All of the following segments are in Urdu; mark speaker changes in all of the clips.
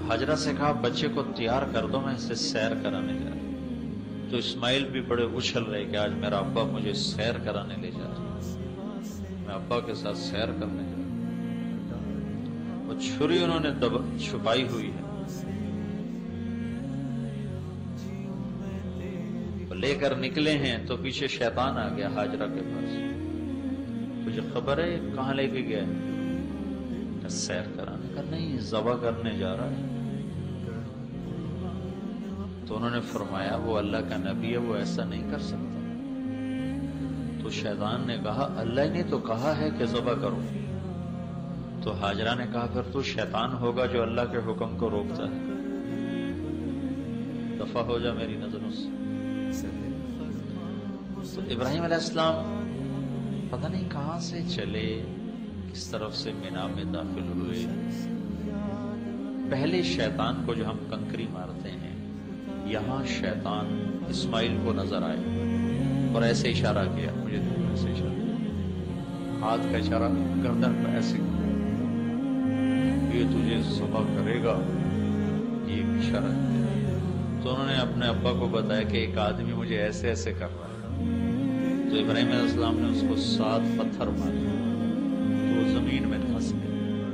Speaker 1: हाजरा से कहा बच्चे को तैयार कर दो, मैं इसे सैर कराने जा रहा हूं। तो इस्माइल भी बड़े उछल रहे कि आज मेरा अब्बा मुझे सैर कराने ले जा रहा है, मैं अब्बा के साथ सैर करने जा रहा हूं। वो छुरी उन्होंने छुपाई हुई है, लेकर निकले हैं तो पीछे शैतान आ गया हाजरा के पास। मुझे खबर है कहाँ लेके गया है? सैर कराने का नहीं, ज़बह करने जा रहा है। तो उन्होंने फरमाया वो अल्लाह का नबी है, वो ऐसा नहीं कर सकता। तो शैतान ने कहा अल्लाह ने तो कहा है कि ज़बह करो। तो हाजरा ने कहा फिर तो शैतान होगा जो अल्लाह के हुक्म को रोकता है, दफा हो जा मेरी नजरों से। तो इब्राहिम अलैहिस्सलाम पता नहीं कहां से चले, किस तरफ से मीना में दाखिल हुए। पहले शैतान को जो हम कंकरी मारते हैं, यहां शैतान इस्माइल को नजर आए और ऐसे इशारा किया, मुझे ऐसे इशारा, हाथ का इशारा, गर्दन पर ऐसे, ये तुझे ज़बह करेगा, ये इशारा किया। तो उन्होंने अपने अब्बा को बताया कि एक आदमी मुझे ऐसे ऐसे कर रहा है। तो इब्राहिम अलैहिस्सलाम ने उसको 7 पत्थर मारे तो वो जमीन में धंस गए।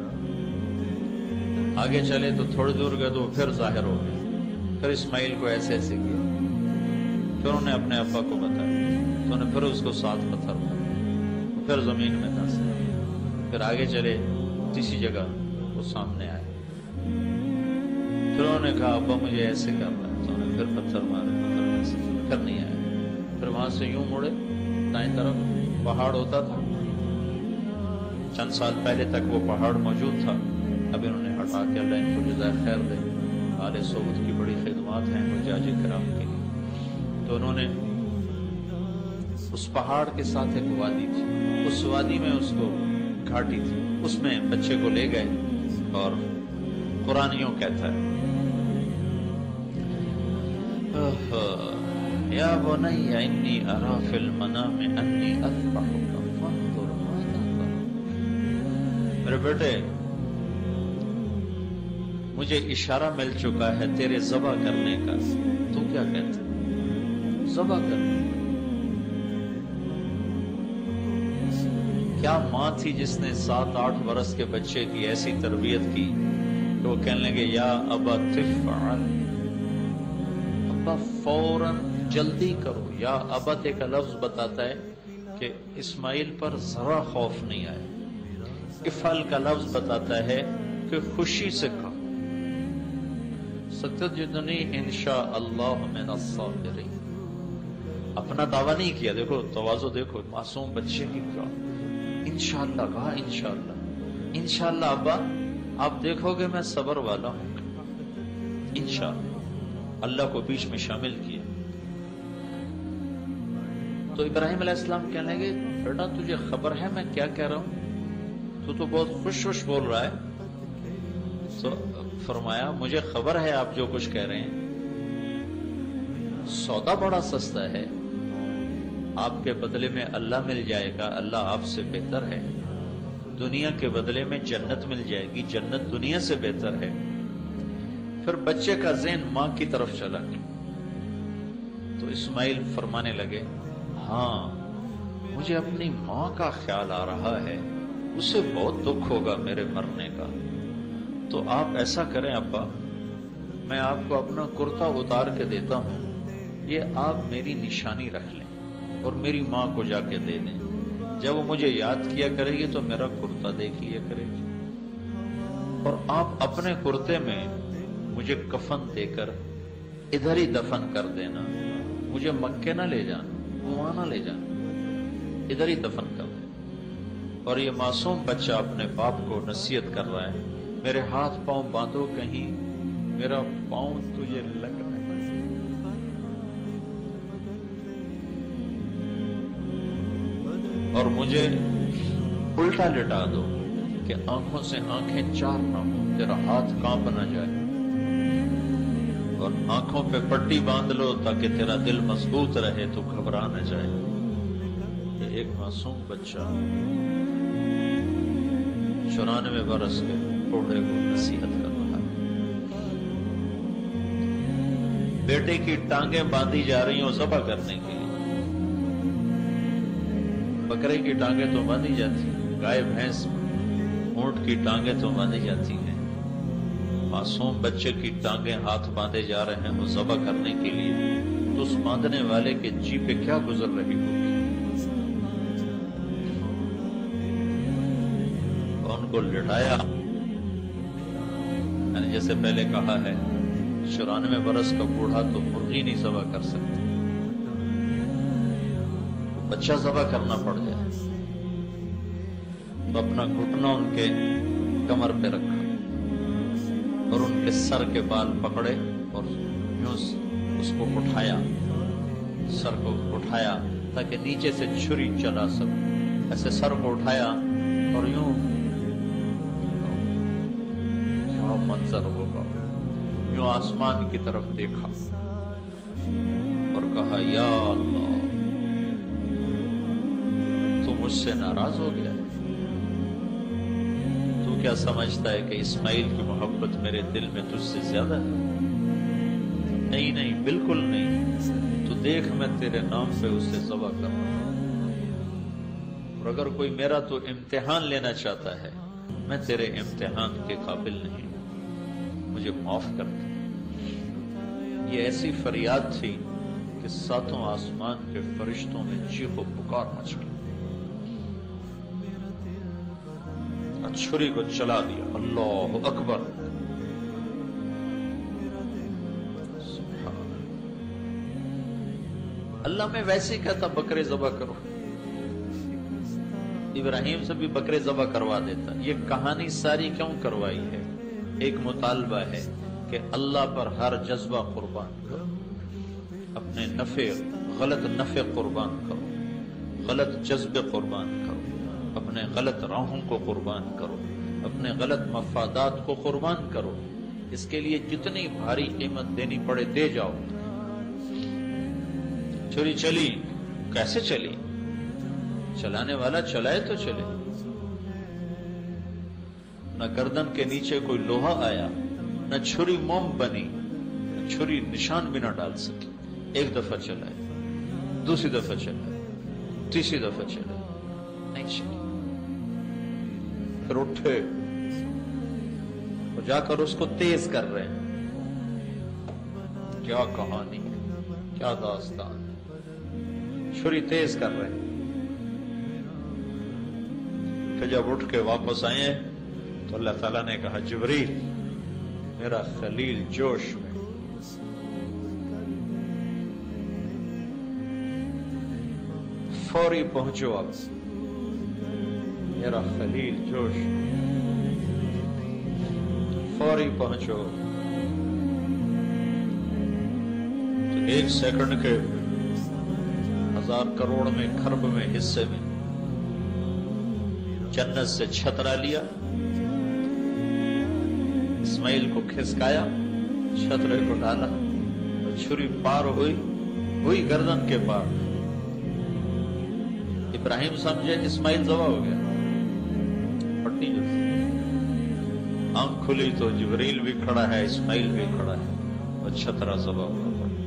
Speaker 1: आगे चले तो थोड़ी दूर गए तो फिर जाहिर हो गए। फिर इस्माइल को ऐसे ऐसे किया। फिर उन्होंने अपने अब्बा को बताया तो उन्होंने फिर उसको 7 पत्थर मारे, फिर जमीन में धंस गए। फिर आगे चले, तीसरी जगह वो सामने आए। फिर उन्होंने कहा अब्बा मुझे ऐसे कर रहा है। तो उन्होंने फिर पत्थर मारे, फिर नहीं आया। फिर वहां से यूं मुड़े, दाएं तरफ पहाड़ होता था, चंद साल पहले तक वो पहाड़ मौजूद था, अभी उन्होंने हटा के, अल्लाह इनको जज़ाए खैर दे, आले सोबत की बड़ी खिदमत हैं हुज्जाज किराम के लिए। तो उन्होंने उस पहाड़ के साथ एक वादी थी, उस वादी में उसको घाटी थी, उसमें बच्चे को ले गए। और कुरान यूं कहता है या बुनय्या इन्नी अरा फिल मनामि अन्नी अज़बहुका फंज़ुर माज़ा तरा। मेरे बेटे मुझे इशारा मिल चुका है तेरे ज़बह करने का, तू क्या कहता है? ज़बह करने। क्या माँ थी जिसने 7-8 बरस के बच्चे की ऐसी तरबियत की कि वो कहने लगे या अबा तिफ़अल, अब्बा फौरन जल्दी करो। या अबत एक लफ्ज बताता है कि इस्माइल पर जरा खौफ नहीं आया। इफ़अल का लफ्ज बताता है कि खुशी से कहो, सतजदनी इंशाअल्लाह मिनस्साबिरीन। अपना दावा नहीं किया, देखो तवाज़ो देखो, मासूम बच्चे की क्या इंशाअल्लाह कहा, इंशाअल्लाह, इंशाअल्लाह अब्बा आप देखोगे मैं सब्र वाला हूं, इंशाअल्लाह। अल्लाह को बीच में शामिल किया। तो इब्राहिम अलैहिस्सलाम कहने लगे बेटा तुझे खबर है मैं क्या कह रहा हूं? तू तो बहुत खुश बोल रहा है। तो फरमाया मुझे खबर है आप जो कुछ कह रहे हैं, सौदा बड़ा सस्ता है, आपके बदले में अल्लाह मिल जाएगा, अल्लाह आपसे बेहतर है। दुनिया के बदले में जन्नत मिल जाएगी, जन्नत दुनिया से बेहतर है। फिर बच्चे का ज़हन मां की तरफ चला गया। तो इस्माइल फरमाने लगे हाँ मुझे अपनी मां का ख्याल आ रहा है, उसे बहुत दुख होगा मेरे मरने का। तो आप ऐसा करें अब्बा, मैं आपको अपना कुर्ता उतार के देता हूं, ये आप मेरी निशानी रख लें और मेरी मां को जाके दे दें। जब वो मुझे याद किया करेगी तो मेरा कुर्ता देख लिया करेगी, और आप अपने कुर्ते में मुझे कफन देकर इधर ही दफन कर देना, मुझे मक्के ना ले जाना, वहां ना ले जाना, इधर ही दफन कर देना। और ये मासूम बच्चा अपने बाप को नसीहत कर रहा है, मेरे हाथ पांव बांधो कहीं मेरा पांव तुझे लग रहा है। और मुझे उल्टा लिटा दो कि आंखों से आंखें चार ना हो, तेरा हाथ कांप ना जाए, और आंखों पे पट्टी बांध लो ताकि तेरा दिल मजबूत रहे तो घबरा न जाए। ये एक मासूम बच्चा 94 बरस के बूढ़े को नसीहत कर रहा है। بیٹے کی ٹانگیں باندھی جا رہی ہوں ذبح کرنے کے لیے. بکرے کی ٹانگیں تو باندھی جاتی ہیں، گائے بھینس اونٹ کی ٹانگیں تو باندھی جاتی ہیں، معصوم بچے کی ٹانگیں ہاتھ باندھے جا رہے ہیں وہ ذبح کرنے کے لیے، تو اس باندھنے والے کے جی پہ کیا گزر رہی ہوگی. ان کو لٹایا، یعنی جیسے پہلے کہا ہے 94 برس کا بوڑھا تو مرغی نہیں ذبح کر سکتا، بچہ ذبح کرنا پڑ جائے تو اپنا گھٹنا ان کے کمر پہ رکھا اور ان کے سر کے بال پکڑے اور یوں اس کو اٹھایا، سر کو اٹھایا تاکہ نیچے سے چھری چلا سکے. ایسے سر کو اٹھایا اور یوں کیا منظر ہوگا، یوں آسمان کی طرف دیکھا اور کہا یا اللہ تو مجھ سے ناراض ہو گیا، تو کیا سمجھتا ہے کہ اسماعیل کی محبت میرے دل میں تجھ سے زیادہ ہے؟ نہیں نہیں، بالکل نہیں. تو دیکھ میں تیرے نام پہ اسے ذبح کر رہا ہوں، اور اگر کوئی میرا تو امتحان لینا چاہتا ہے میں تیرے امتحان کے قابل نہیں ہوں، مجھے معاف کر دے. یہ ایسی فریاد تھی کہ ساتوں آسمان کے فرشتوں میں چیخ و پکار مچ گئی. چھری کو چلا دیا. اللہ اکبر. اللہ میں ویسے کہتا بکرے ذبح کرو، ابراہیم سے بھی بکرے ذبح کروا دیتا. یہ کہانی ساری کیوں کروائی ہے؟ ایک مطالبہ ہے کہ اللہ پر ہر جذبہ قربان کرو، اپنے غلط نفع قربان کرو، غلط جذبے قربان کرو، اپنے غلط راہوں کو قربان کرو، اپنے غلط مفادات کو قربان کرو. اس کے لیے جتنی بھاری قیمت دینی پڑے دے جاؤ. چھری چلی، کیسے چلی؟ چلانے والا چلائے تو چلے. نہ گردن کے نیچے کوئی لوہا آیا، نہ چھری موم بنی، نہ چھری نشان بھی نہ ڈال سکی. ایک دفعہ چلائے، دوسری دفعہ چلائے، تیسری دفعہ چلائے، نہیں چلی. پھر اٹھے اور جا کر اس کو تیز کر رہے ہیں. کیا کہانی، کیا داستان. چھری تیز کر رہے ہیں کہ جب اٹھ کے واپس آئے تو اللہ تعالیٰ نے کہا جبریل میرا خلیل جوش میں. فوری پہنچو، اب میرا خلیل جوش، فوری پہنچو. تو 1 سیکنڈ کے 1000 کروڑ میں کھرب میں حصے میں جنت سے چھترا لیا، اسماعیل کو کھسکایا، چھترے کو ڈالا، چھری پار ہوئی گردن کے پار. ابراہیم سمجھے اسماعیل ذبح ہو گیا، پٹی جو آنکھ کھلی تو جبریل بھی کھڑا ہے، اسماعیل بھی کھڑا ہے اور چھترا ذبح ہوا.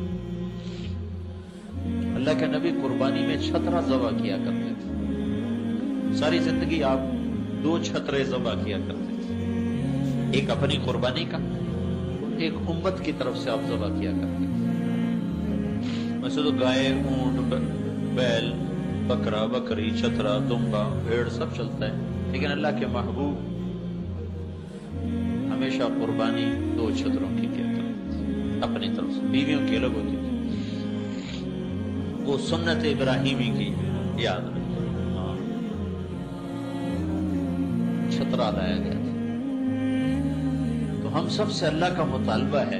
Speaker 1: اللہ کے نبی قربانی میں چھترا ذبح کیا کرتے تھے. ساری زندگی آپ 2 چھترے ذبح کیا کرتے تھے، ایک اپنی قربانی کا، ایک امت کی طرف سے آپ ذبح کیا کرتے تھے. ویسے تو گائے، اونٹ، بیل، بکرا، بکری، چھترا، دمبا، بھیڑ سب چلتا ہے، لیکن اللہ کے محبوب ہمیشہ قربانی 2 چھتروں کی کیا کرتے تھے اپنی طرف سے. بیویوں کی الگ ہوتی تھی، وہ سنت ابراہیمی کی یاد رکھیں. چھترا لایا گیا تھا. تو ہم سب سے اللہ کا مطالبہ ہے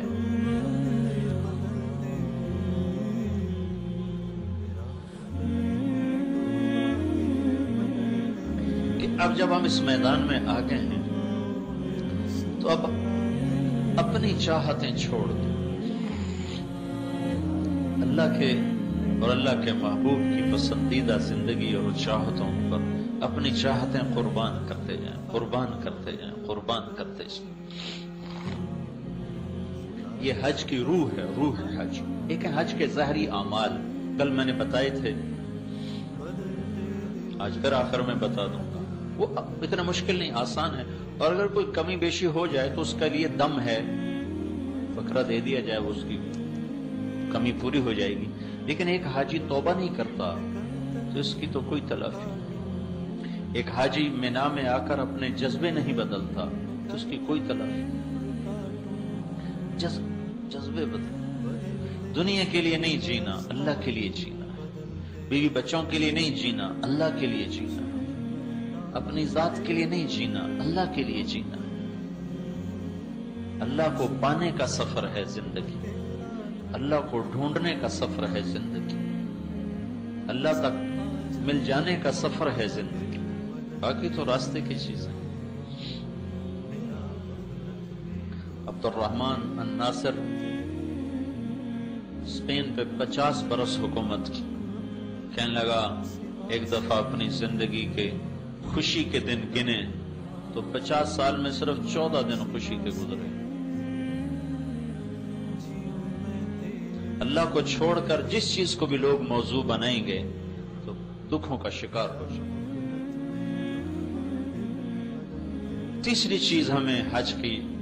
Speaker 1: کہ اب جب ہم اس میدان میں آ گئے ہیں تو اب اپنی چاہتیں چھوڑ دیں، اللہ کے اور اللہ کے محبوب کی پسندیدہ زندگی اور چاہتوں پر اپنی چاہتیں قربان کرتے جائیں، قربان کرتے جائیں، قربان کرتے جائیں. یہ حج کی روح ہے، روح حج۔ ایک ہے حج کے ظاہری اعمال، کل میں نے بتائے تھے، آج پھر آخر میں بتا دوں گا۔ وہ اتنا مشکل نہیں، آسان ہے، اور اگر کوئی کمی بیشی ہو جائے تو اس کا لیے دم ہے، بکرا دے دیا جائے، وہ اس کی کمی پوری ہو جائے گی۔ لیکن ایک حاجی توبہ نہیں کرتا تو اس کی تو کوئی تلافی نہیں۔ ایک حاجی مینا میں آ کر اپنے جذبے نہیں بدلتا تو اس کی کوئی تلافی نہیں۔ جذبے بدل، دنیا کے لیے نہیں جینا، اللہ کے لیے جینا ہے۔ بیوی بچوں کے لیے نہیں جینا، اللہ کے لیے جینا ہے۔ اپنی ذات کے لیے نہیں جینا، اللہ کے لیے جینا ہے۔ اللہ کو پانے کا سفر ہے زندگی، اللہ کو ڈھونڈنے کا سفر ہے زندگی، اللہ تک مل جانے کا سفر ہے زندگی، باقی تو راستے کی چیزیں۔ عبد الرحمن الناصر اسپین پہ 50 برس حکومت کی، کہنے لگا ایک دفعہ اپنی زندگی کے خوشی کے دن گنے تو 50 سال میں صرف 14 دن خوشی کے گزرے۔ اللہ کو چھوڑ کر جس چیز کو بھی لوگ موضوع بنائیں گے تو دکھوں کا شکار ہو جائے۔ تیسری چیز ہمیں حج کی